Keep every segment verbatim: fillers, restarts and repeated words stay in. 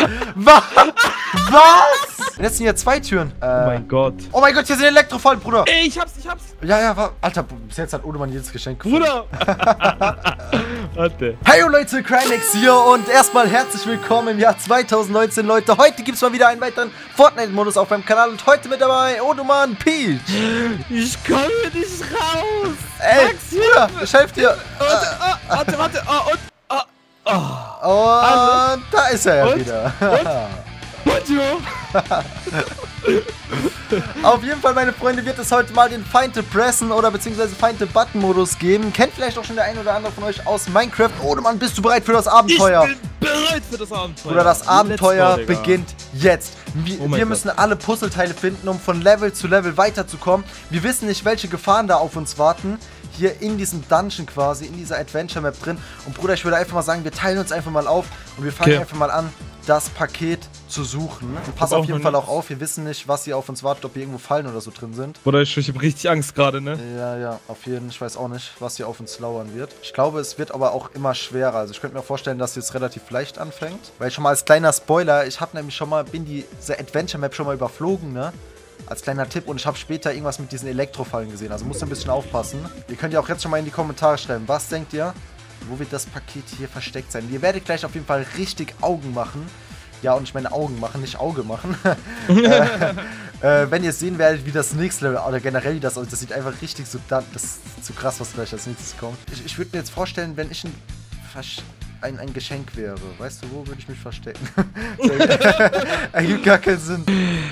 Was? Was? Und jetzt sind hier zwei Türen. Äh, Oh mein Gott. Oh mein Gott, hier sind Elektrofallen, Bruder. Ey, ich hab's, ich hab's. Ja, ja, war, Alter, bis jetzt hat Odemann jedes Geschenk gefunden. Bruder. Warte. Hey Leute, Crynex hier und erstmal herzlich willkommen im Jahr zweitausendneunzehn, Leute. Heute gibt es mal wieder einen weiteren Fortnite-Modus auf meinem Kanal und heute mit dabei Odemann Peach. Ich komme nicht raus. Ey, Max, Bruder, ich helfe dir. Warte, ah, warte, warte. Ah, und, ah, ah. Und Also. da ist er ja Und? wieder. Bonjour. Auf jeden Fall, meine Freunde, wird es heute mal den Find the Pressen oder beziehungsweise Find the Button Modus geben. Kennt vielleicht auch schon der ein oder andere von euch aus Minecraft. Odemann, bist du bereit für das Abenteuer? Ich bin bereit für das Abenteuer. Oder das Abenteuer Let's go, beginnt jetzt. Wir, Oh mein wir Gott. müssen alle Puzzleteile finden, um von Level zu Level weiterzukommen. Wir wissen nicht, welche Gefahren da auf uns warten. Hier in diesem Dungeon quasi, in dieser Adventure Map drin. Und Bruder, ich würde einfach mal sagen, wir teilen uns einfach mal auf und wir fangen Okay. einfach mal an, das Paket zu suchen. Und pass hab auf auch jeden noch Fall auch nichts. auf, wir wissen nicht, was hier auf uns wartet, ob hier irgendwo Fallen oder so drin sind. Bruder, ich, ich hab richtig Angst gerade, ne? Ja, ja, auf jeden Fall. Ich weiß auch nicht, was hier auf uns lauern wird. Ich glaube, es wird aber auch immer schwerer. Also ich könnte mir vorstellen, dass es jetzt relativ leicht anfängt. Weil schon mal als kleiner Spoiler, ich habe nämlich schon mal, bin diese Adventure Map schon mal überflogen, ne? Als kleiner Tipp, und ich habe später irgendwas mit diesen Elektrofallen gesehen. Also musst du ein bisschen aufpassen. Ihr könnt ja auch jetzt schon mal in die Kommentare schreiben. Was denkt ihr? Wo wird das Paket hier versteckt sein? Ihr werdet gleich auf jeden Fall richtig Augen machen. Ja, und ich meine Augen machen, nicht Auge machen. äh, äh, wenn ihr sehen werdet, wie das nächste Level, oder generell wie das aussieht, das sieht einfach richtig so, das ist zu krass, was gleich als nächstes kommt. Ich, ich würde mir jetzt vorstellen, wenn ich ein, ein, ein Geschenk wäre, weißt du, wo würde ich mich verstecken? Ergibt gar keinen Sinn.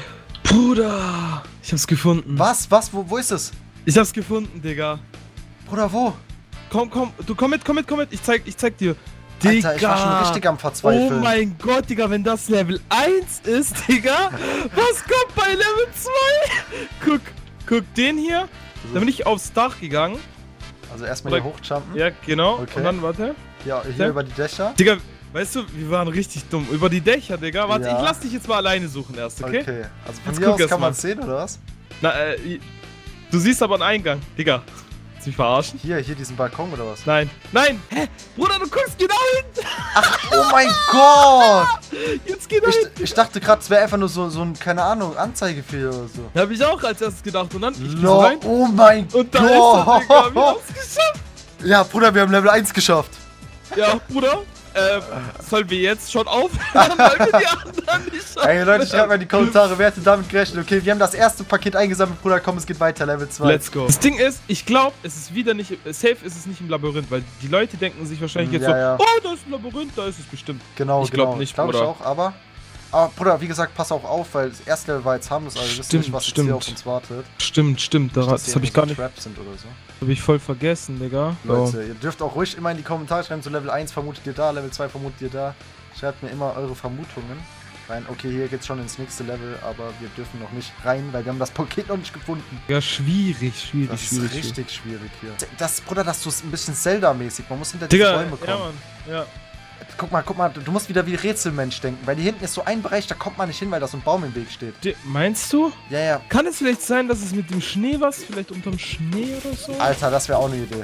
Bruder. Ich hab's gefunden. Was? Was? Wo, wo ist es? Ich hab's gefunden, Digga. Bruder, wo? Komm, komm, du komm mit, komm mit, komm mit. Ich zeig, ich zeig dir. Alter, ich war schon richtig am Verzweifeln. Oh mein Gott, Digga, wenn das Level eins ist, Digga, was kommt bei Level zwei? Guck, guck den hier. Da bin ich aufs Dach gegangen. Also erstmal hier hochjumpen. Ja, genau. Okay. Und dann, warte. Ja, hier Ja. über die Dächer. Digga, weißt du, wir waren richtig dumm. Über die Dächer, Digga. Warte, Ja. ich lass dich jetzt mal alleine suchen erst, okay? Okay. Also von Jetzt hier guck aus erst kann mal. man es sehen, oder was? Na, äh, du siehst aber einen Eingang. Digga, willst du mich verarschen? Hier, hier diesen Balkon, oder was? Nein. Nein! Hä? Bruder, du guckst genau hin! Oh mein Gott! Jetzt geh da hin! Ich, ich dachte gerade, es wäre einfach nur so, so ein, keine Ahnung, Anzeigefehler oder so. Hab ich auch als erstes gedacht. Und dann, ich geh so No, rein. oh mein Und da ist er, Digga. Wir Gott! haben's geschafft. Ja, Bruder, wir haben Level eins geschafft. Ja, Bruder, äh, sollen wir jetzt schon aufhören, weil wir die anderen nicht schaffen? Ey, Leute, schreibt mal in die Kommentare, wer hätte damit gerechnet. Okay, wir haben das erste Paket eingesammelt, Bruder, komm, es geht weiter, Level zwei. Let's go. Das Ding ist, ich glaube, es ist wieder nicht, safe ist es nicht im Labyrinth, weil die Leute denken sich wahrscheinlich jetzt Ja, so, ja. oh, da ist ein Labyrinth, da ist es bestimmt. Genau, Ich glaub genau. nicht, Glaube ich Bruder. auch, aber... Aber, Bruder, wie gesagt, pass auch auf, weil das erste Level war jetzt harmlos, also wir wissen Stimmt, nicht, was jetzt stimmt. hier auf uns wartet. Stimmt, stimmt, Nicht, das, dass das hier habe ich irgendwie gar so nicht, Traps sind oder so. habe ich voll vergessen, Digga. So. Leute, ihr dürft auch ruhig immer in die Kommentare schreiben, so Level eins vermutet ihr da, Level zwei vermutet ihr da. Schreibt mir immer eure Vermutungen rein. Okay, hier geht's schon ins nächste Level, aber wir dürfen noch nicht rein, weil wir haben das Paket noch nicht gefunden. Ja, schwierig, schwierig, Das ist schwierig. richtig schwierig hier. Das, Bruder, das ist ein bisschen Zelda-mäßig. Man muss hinter die Digga, Bäume kommen. ja, Mann, ja. Guck mal, guck mal, du musst wieder wie Rätselmensch denken, weil hier hinten ist so ein Bereich, da kommt man nicht hin, weil da so ein Baum im Weg steht. Di- Meinst du? Ja, ja. Kann es vielleicht sein, dass es mit dem Schnee was, vielleicht unterm Schnee oder so? Alter, das wäre auch eine Idee.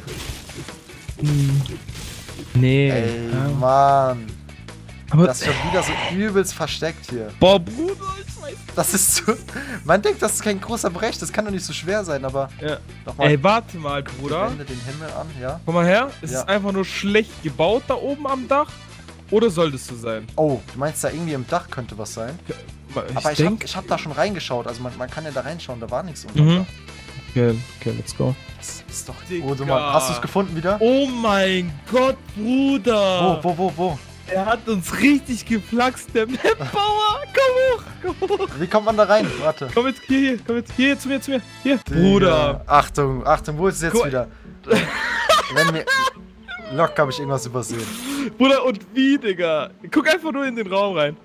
Hm. Nee. Ey, ja. Mann. Aber, Das ist schon wieder so übelst versteckt hier. boah, Bruder, ich weiß. Das ist so... Man denkt, das ist kein großer Bereich, das kann doch nicht so schwer sein, aber... Ja. Nochmal, Ey, warte mal, Bruder. wende den Himmel an, ja? Komm mal her. Ist Ja. es einfach nur schlecht gebaut da oben am Dach? Oder soll das so sein? Oh, du meinst, da irgendwie im Dach könnte was sein? Ich aber ich denk- hab, ich hab da schon reingeschaut, also man, man kann ja da reinschauen, da war nichts unter Mhm. Dach. Okay, okay, let's go. Das ist doch... Digga. Oh, du Mann, hast du es gefunden wieder? Oh mein Gott, Bruder! Wo, wo, wo, wo? Er hat uns richtig geflaxt, der Map-Bauer! Komm hoch, komm hoch! Wie kommt man da rein? Warte. Komm jetzt, hier, hier, komm jetzt, hier, hier, zu mir, zu mir. Hier, Bruder! Digga. Achtung, Achtung, wo ist es jetzt Guck- wieder? Wenn mir... Locker habe ich irgendwas übersehen. Bruder, und wie, Digga? Guck einfach nur in den Raum rein.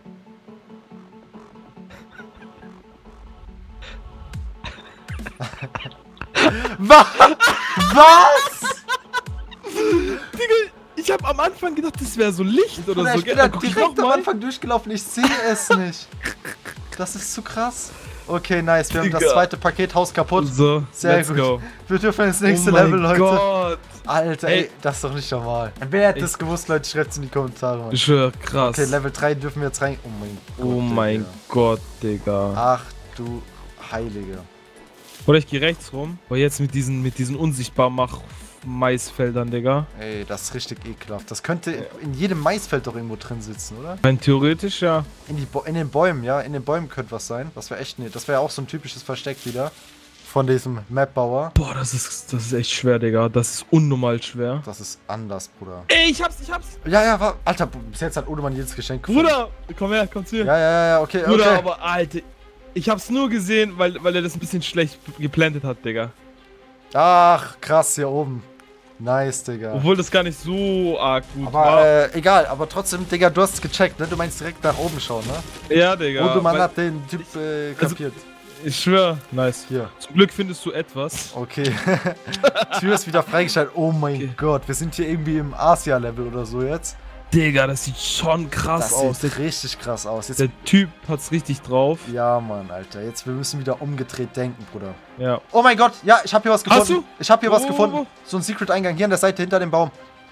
Was? Was? Digga, ich hab am Anfang gedacht, das wäre so Licht oder Bruder, so. ich bin Gell? da Guck ich direkt noch am mal. Anfang durchgelaufen, ich sehe es nicht. Das ist zu krass. Okay, nice. Wir haben Digga. das zweite Paket, Haus kaputt. So, Sehr let's gut. go. Wir dürfen ins nächste Oh mein Level, Leute. Gott. Alter, Ey. ey, das ist doch nicht normal. Wer hätte Ich- das gewusst, Leute? Schreibt es in die Kommentare, Mann. Ich schwör, krass. Okay, Level drei dürfen wir jetzt rein. Oh mein Gott. oh mein Digga. Gott, Digga. Ach du Heilige. Oder ich geh rechts rum. Aber jetzt mit diesen, mit diesen unsichtbar mach Maisfeldern, Digga. Ey, das ist richtig ekelhaft. Das könnte in jedem Maisfeld doch irgendwo drin sitzen, oder? Rein theoretisch, ja. In, die Bo in den Bäumen, ja. In den Bäumen könnte was sein. Das wäre echt nicht. Das wäre auch so ein typisches Versteck wieder. Von diesem Mapbauer. Boah, das ist, das ist echt schwer, Digga. Das ist unnormal schwer. Das ist anders, Bruder. Ey, ich hab's, ich hab's. Ja, ja, war. Alter, bis jetzt hat Odemann jedes Geschenk gefunden. Bruder, komm her, komm zu mir. Ja, ja, ja, okay, Bruder, okay. aber Alter, ich hab's nur gesehen, weil, weil er das ein bisschen schlecht geplantet hat, Digga. Ach, krass, hier oben. Nice, Digga. Obwohl das gar nicht so arg gut Aber war. äh, egal, aber trotzdem, Digga, du hast es gecheckt, ne? Du meinst direkt nach oben schauen, ne? Ja, Digga. Odemann weil- hat den Typ äh, Also- kapiert. Ich schwör. Nice. Hier. Zum Glück findest du etwas. Okay. Tür ist wieder freigeschaltet. Oh mein Okay. Gott, wir sind hier irgendwie im Asia-Level oder so jetzt. Digga, das sieht schon krass Das aus. sieht Der, richtig krass aus. Jetzt, der Typ hat's richtig drauf. ja, Mann, Alter. Jetzt, wir müssen wieder umgedreht denken, Bruder. Ja. Oh mein Gott, ja, ich habe hier was gefunden. Hast du? Ich habe hier Wo, was wo, gefunden. wo? So ein Secret-Eingang hier an der Seite hinter dem Baum.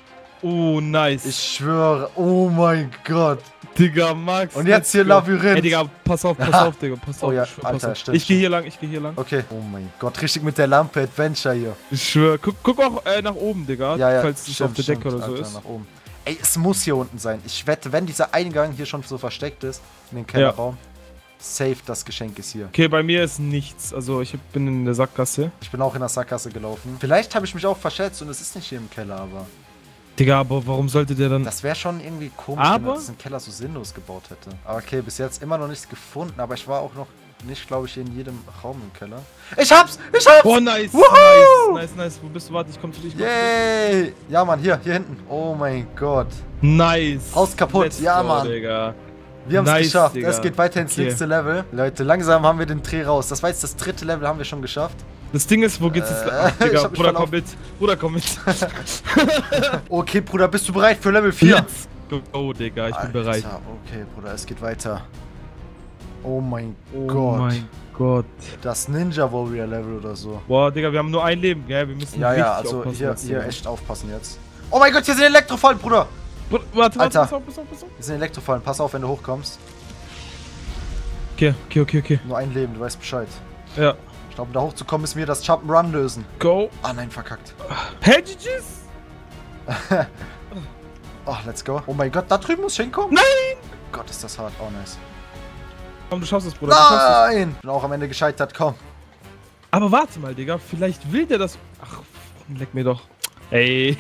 Oh, nice. Ich schwöre. Oh mein Gott. Digga, Max. Und jetzt let's hier go. Labyrinth. Ey, Digga, pass auf, pass Ja. auf, Digga, pass Oh auf. ja, ich schwör, Alter, pass auf. stimmt, Ich gehe hier lang, ich gehe hier lang. Okay. Oh mein Gott, richtig mit der Lampe Adventure hier. Ich schwör. Guck, guck auch äh, nach oben, Digga. Ja, ja, falls es stimmt, auf der Decke stimmt, oder so Alter, ist. nach oben. Ey, es muss hier unten sein. Ich wette, wenn dieser Eingang hier schon so versteckt ist, in den Kellerraum, safe, das Geschenk ist hier. Okay, bei mir ist nichts. Also ich bin in der Sackgasse. Ich bin auch in der Sackgasse gelaufen. Vielleicht habe ich mich auch verschätzt und es ist nicht hier im Keller, aber Digga, aber warum sollte der dann... das wäre schon irgendwie komisch, Aber- wenn man das im Keller so sinnlos gebaut hätte. Aber okay, bis jetzt immer noch nichts gefunden, aber ich war auch noch nicht, glaube ich, in jedem Raum im Keller. Ich hab's! Ich hab's! Boah, nice, Woohoo! nice, nice, nice. Wo bist du? Warte, ich komm zu dir. ich komm zu Yay! Ja, Mann, hier, hier hinten. Oh mein Gott. dir. Nice. Haus kaputt, Let's ja, go, Mann. Digga. Wir haben es Nice, geschafft. Digga. Es geht weiter ins Okay. nächste Level. Leute, langsam haben wir den Dreh raus. Das war jetzt das dritte Level, haben wir schon geschafft. Das Ding ist, wo geht's jetzt? Äh, Ach, ich Digga, hab mich Bruder, verlaufen. komm mit. Bruder, komm mit. Okay, Bruder, bist du bereit für Level vier? Let's go, Digga, ich bin bereit. Alter, okay, Bruder, es geht weiter. Oh mein Oh Gott. mein Gott. Das Ninja Warrior Level oder so. Boah, Digga, wir haben nur ein Leben, gell? Wir müssen Ja, richtig ja, also aufpassen. hier, jetzt, hier Digga. echt aufpassen jetzt. Oh mein Gott, hier sind Elektrofallen, Bruder. Bruder, warte, warte, Alter. pass auf, pass auf, pass auf. Hier sind Elektrofallen. Pass auf, wenn du hochkommst. Okay, okay, okay, okay. Nur ein Leben, du weißt Bescheid. Ja. Ich glaube, um da hochzukommen, ist mir das Jump'n'Run lösen. Go. Ah, nein, verkackt. Hedges? Oh, let's go. Oh mein Gott, da drüben muss ich hinkommen. Nein! Gott, ist das hart. Oh, nice. Komm, du schaffst es, Bruder. Du schaffst es. Nein! Bin auch am Ende gescheitert, komm. Aber warte mal, Digga. Vielleicht will der das... Ach, leck mir doch. Ey.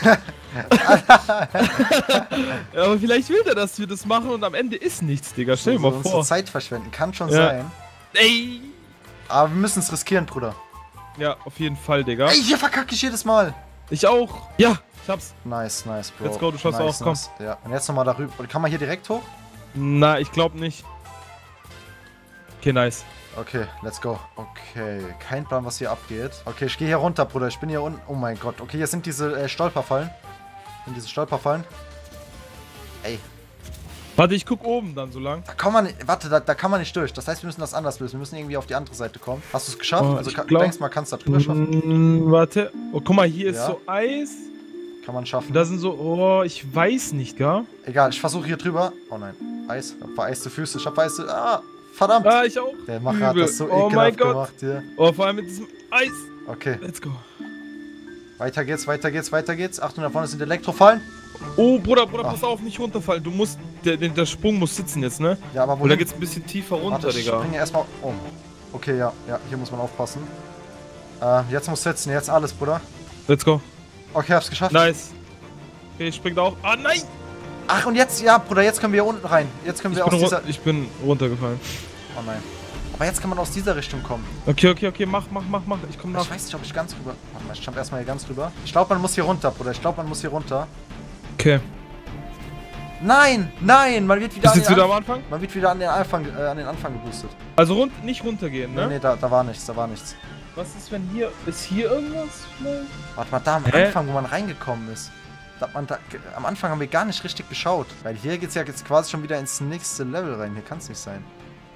Ja, aber vielleicht will der, dass wir das machen und am Ende ist nichts, Digga. Stell dir So, mal unsere vor. Zeit verschwenden, kann schon Ja. sein. Ey. Aber wir müssen es riskieren, Bruder. Ja, auf jeden Fall, Digga. Ey, hier verkacke ich jedes Mal. Ich auch. Ja, ich hab's. Nice, nice, Bro. Let's go, du schaffst nice, auch, komm. nice. Ja, und jetzt nochmal darüber. Kann man hier direkt hoch? Na, ich glaub nicht. Okay, nice. Okay, let's go. Okay, kein Plan, was hier abgeht. Okay, ich gehe hier runter, Bruder. Ich bin hier unten. Oh mein Gott. Okay, hier sind diese äh, Stolperfallen. Sind diese Stolperfallen. Ey, Warte, ich guck oben dann so lang. da kann man nicht. Warte, da, da kann man nicht durch. Das heißt, wir müssen das anders lösen. Wir müssen irgendwie auf die andere Seite kommen. Hast du es geschafft? Oh, also, ich kann, glaub- du denkst mal, kannst du da drüber schaffen? Mm, warte. Oh, guck mal, hier ist Ja. so Eis. Kann man schaffen. Da sind so... Oh, ich weiß nicht, gar. Egal, ich versuche hier drüber. Oh nein. Eis. Ich hab weiße Füße. Ich hab weiße. Ah, verdammt. Ah, ich auch. Der Macher hat Übel. das so Oh mein ekelhaft Gott. gemacht hier. Oh, vor allem mit diesem Eis. Okay, Let's go. weiter geht's, weiter geht's, weiter geht's. Achtung, da vorne sind Elektrofallen. Oh, Bruder, Bruder, Ah. pass auf, nicht runterfallen. Du musst... Der, der, der Sprung muss sitzen jetzt, ne? Ja, aber wo Oder geht's ein bisschen tiefer runter, Warte, ich Digga? springe erstmal um. Okay, ja, ja, hier muss man aufpassen. Äh, jetzt muss sitzen, jetzt alles, Bruder. Let's go. Okay, hab's geschafft. Nice. Okay, ich spring da auch. Ah, nein! Ach, und jetzt, ja, Bruder, jetzt können wir hier unten rein. Jetzt können Ich wir aus bin, dieser... run- ich bin runtergefallen. Oh nein. Aber jetzt kann man aus dieser Richtung kommen. Okay, okay, okay, mach, mach, mach, mach. Ich komm nach. Ich weiß nicht, ob ich ganz rüber... Warte mal, ich jump erstmal hier ganz rüber. Ich glaube, man muss hier runter, Bruder. Ich glaube, man muss hier runter. Okay. Nein, nein, man wird wieder, Bist an jetzt den, wieder An am Anfang? man wird wieder an den Anfang, äh, an den Anfang geboostet. Also rund, nicht runtergehen, ne? Nee, nee, da, da war nichts, da war nichts. Was ist, wenn hier... Ist hier irgendwas vielleicht? Warte mal, da am Hä? Anfang, wo man reingekommen ist. Da hat man da, am Anfang haben wir gar nicht richtig geschaut. Weil hier geht's ja jetzt quasi schon wieder ins nächste Level rein. Hier kann's nicht sein.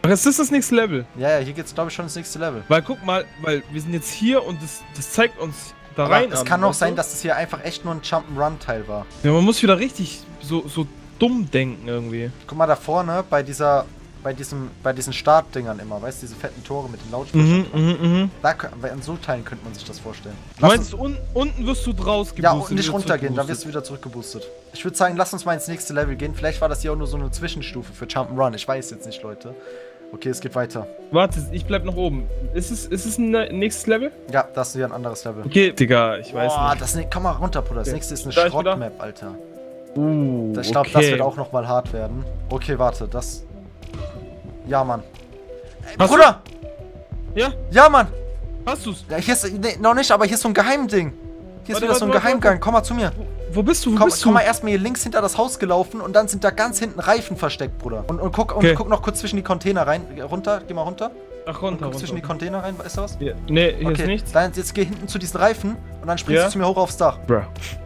Ach, ist das das nächste Level? Ja, ja, hier geht's, glaube ich, schon ins nächste Level. Weil guck mal, weil wir sind jetzt hier und das, das zeigt uns da Aber rein. es an, kann auch weißt sein, du? dass es hier einfach echt nur ein Jump'n'Run-Teil war. Ja, man muss wieder richtig so, so dumm denken irgendwie. Guck mal da vorne, bei dieser, bei diesem, bei diesen Startdingern immer, weißt du, diese fetten Tore mit den Lautsprechern. Mhm, mhm, mhm. Da, an so Teilen könnte man sich das vorstellen. Du Lass meinst, un, unten wirst du draus geboostet? Ja, und nicht wieder runtergehen, dann wirst zurückgeboostet. du wieder zurückgeboostet. Ich würde sagen, lass uns mal ins nächste Level gehen. Vielleicht war das hier auch nur so eine Zwischenstufe für Jump'n'Run. Ich weiß jetzt nicht, Leute. Okay, es geht weiter. Warte, ich bleib noch oben. Ist es, ist es ein äh, nächstes Level? Ja, das ist hier ein anderes Level. Okay, Digga, ich weiß Boah, nicht. das ne komm mal runter, Bruder. Das Okay. nächste ist eine Da ist wieder- Schrottmap, Alter. Uh, Ich glaube, okay. das wird auch nochmal hart werden. Okay, warte, das... Ja, Mann. Ey, Hast Bruder! Ja, Ja, Mann! hast du's? Ja, hier ist... Nee, noch nicht, aber hier ist so ein Geheimding. Hier ist Warte, wieder so ein warte, warte, Geheimgang. Komm mal zu mir. Wo bist du? Wo Komm, bist komm du? mal erstmal hier links hinter das Haus gelaufen und dann sind da ganz hinten Reifen versteckt, Bruder. Und, und, guck, und Okay. guck noch kurz zwischen die Container rein. Runter, geh mal runter. Ach, runter, Guck runter. zwischen die Container rein, weißt du was? Ja. Nee, hier ist Okay, nichts. dann jetzt geh hinten zu diesen Reifen und dann springst Ja. du zu mir hoch aufs Dach. Bruh.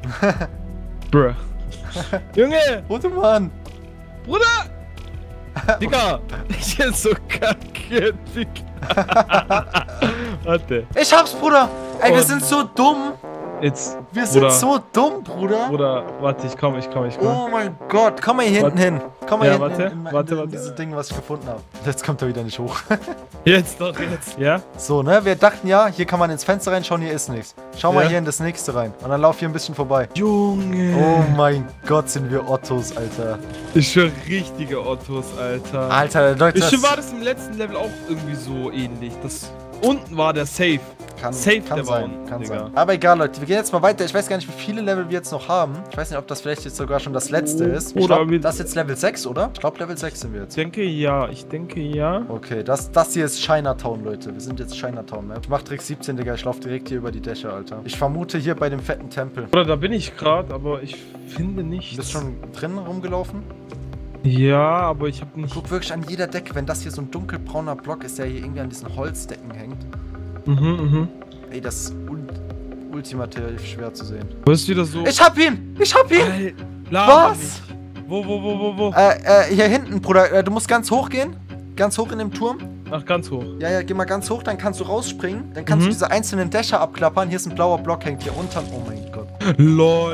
Bruh. Junge! Bruder, Mann! Bruder! Digga! Ich bin so kacke, Digga. Warte. Ich hab's, Bruder! Ey, wir Und- sind so dumm! Jetzt. Wir sind Bruder. so dumm, Bruder! Bruder, warte, ich komm, ich komm, ich komm. Oh mein Gott! Komm mal hier hinten Warte. hin! Komm mal Ja, hier warte, hinten in, in, warte, in, warte. dieses Ding, was ich gefunden habe. Jetzt kommt er wieder nicht hoch. Jetzt doch, jetzt. Ja? So, ne? Wir dachten ja, hier kann man ins Fenster reinschauen, hier ist nichts. Schau mal Ja. hier in das nächste rein. Und dann lauf hier ein bisschen vorbei. Junge. Oh mein Gott, sind wir Ottos, Alter. Ich schwör, richtige Ottos, Alter. Alter, Leute, Ich das schwör, war das im letzten Level auch irgendwie so ähnlich. Das unten war der Safe. kann, safe kann der sein, Baum, kann Digga. sein. Aber egal, Leute, wir gehen jetzt mal weiter. Ich weiß gar nicht, wie viele Level wir jetzt noch haben. Ich weiß nicht, ob das vielleicht jetzt sogar schon das letzte ist. Ich Oder glaub, wie- das ist jetzt Level sechs, oder? Ich glaube, Level sechs sind wir Ich jetzt. denke ja, ich denke ja. Okay, das, das hier ist Chinatown, Leute. Wir sind jetzt Chinatown Map. Ich mach Trick siebzehn, Digga. Ich lauf direkt hier über die Dächer, Alter. Ich vermute hier bei dem fetten Tempel. Oder da bin ich gerade, aber ich finde Du nichts. bist schon drin rumgelaufen? Ja, aber ich habe nicht. Guck wirklich an jeder Decke, wenn das hier so ein dunkelbrauner Block ist, der hier irgendwie an diesen Holzdecken hängt. Mhm, mhm. Ey, das ist ul ultimativ schwer zu sehen. Wo ist wieder so? Ich hab ihn! Ich hab ihn! Alter, laber Was? nicht. Wo, wo, wo, wo, wo? Äh, äh, hier hinten, Bruder. Äh, du musst ganz hoch gehen. Ganz hoch in dem Turm. Ach, ganz hoch. Ja, ja, geh mal ganz hoch, dann kannst du rausspringen. Dann kannst Mhm. du diese einzelnen Dächer abklappern. Hier ist ein blauer Block, hängt hier unter. Oh mein Gott. LOL.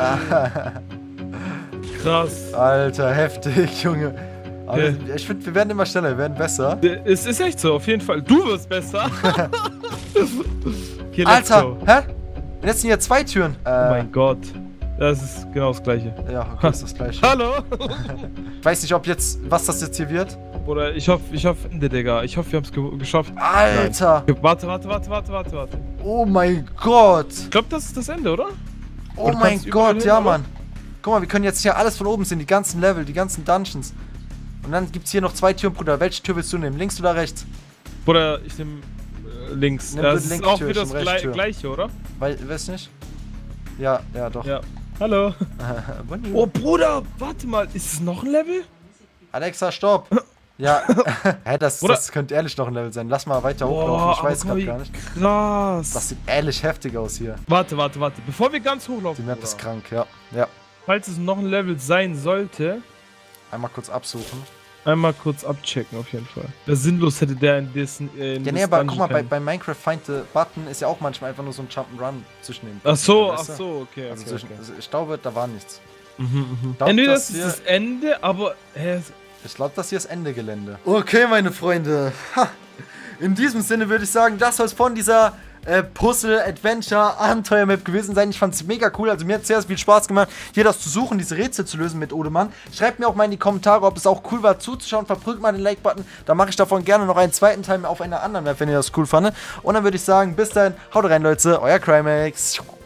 Krass. Alter, heftig, Junge. Aber Okay. ich finde, wir werden immer schneller, wir werden besser. Es ist echt so, auf jeden Fall. Du wirst besser. Okay, let's Alter, go. hä? Und jetzt sind hier zwei Türen. Äh, Oh mein Gott. Das ist genau das gleiche. Ja, okay, ist das gleiche. Hallo? Ich weiß nicht, ob jetzt, was das jetzt hier wird. Oder ich hoffe, ich hoffe, Ende, Digga. Ich hoffe, wir haben es ge geschafft. Alter. Nein. Warte, warte, warte, warte, warte, warte. Oh mein Gott. Ich glaube, das ist das Ende, oder? Oh Oder mein kannst du überall Gott, hin, ja, oder? Mann. Guck mal, wir können jetzt hier alles von oben sehen, die ganzen Level, die ganzen Dungeons. Und dann gibt's hier noch zwei Türen, Bruder. Welche Tür willst du nehmen? Links oder rechts? Oder ich nehme äh, links. Nimm Ja, bitte das ist linke auch Tür, wieder ich das nehm Gle rechte Tür. gleiche, oder? Weil, weißt du nicht? Ja, ja, doch. Ja. Hallo. Bonjour. Oh, Bruder, warte mal. Ist es noch ein Level? Alexa, stopp. Ja. Hä, das, Bruder. das könnte ehrlich noch ein Level sein. Lass mal weiter hochlaufen. Boah, Ich aber weiß guck mal, gerade wie gar nicht. Krass. Das sieht ehrlich heftig aus hier. Warte, warte, warte. Bevor wir ganz hochlaufen, Die Map ist Bruder, krank, ja. Ja. falls es noch ein Level sein sollte, Einmal kurz absuchen. einmal kurz abchecken auf jeden Fall. Wäre sinnlos hätte der in dessen. Äh, in Ja, nee, das aber guck Dungeon mal, bei, keinen- bei Minecraft Find the Button ist ja auch manchmal einfach nur so ein Jump'n'Run zwischen den Ach so, Button, ach weißt du? so, okay. Also, okay, zwischen, okay. also ich glaube, da war nichts. Mhm, mhm. Glaub, Entweder dass das ist wir- das Ende, aber. Hä, es- Ich glaube, das hier ist Ende Gelände. Okay, meine Freunde. Ha. In diesem Sinne würde ich sagen, das soll es von dieser äh, Puzzle-Adventure-Abenteuer-Map gewesen sein. Ich fand es mega cool. Also mir hat es sehr viel Spaß gemacht, hier das zu suchen, diese Rätsel zu lösen mit Odemann. Schreibt mir auch mal in die Kommentare, ob es auch cool war zuzuschauen. Verprügelt mal den Like-Button. Da mache ich davon gerne noch einen zweiten Teil auf einer anderen Map, wenn ihr das cool fandet. Und dann würde ich sagen, bis dahin, haut rein, Leute. Euer Crimex.